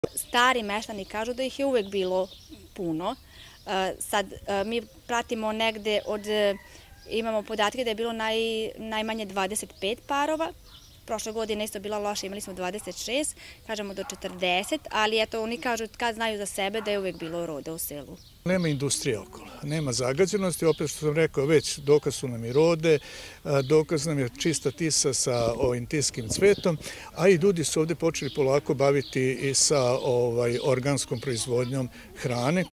Stari meštani kažu da ih je uvek bilo puno. Sad mi pratimo negde imamo podatke da je bilo najmanje 25 parova. Prošle godine isto bila loša, imali smo 26, kažemo do 40, ali eto oni kažu kad znaju za sebe da je uvek bilo roda u selu. Nema industrije okolo, nema zagađenosti, opet što sam rekao već, dokaz su nam i rode, dokaz nam je čista tisa sa ovim tiskim cvetom, a i ljudi su ovde počeli polako baviti i sa organskom proizvodnjom hrane.